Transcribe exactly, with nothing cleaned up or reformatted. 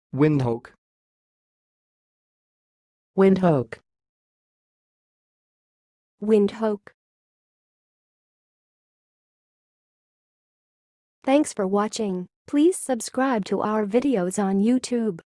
windhoek, windhoek, windhoek. Thanks for watching. Please subscribe to our videos on YouTube.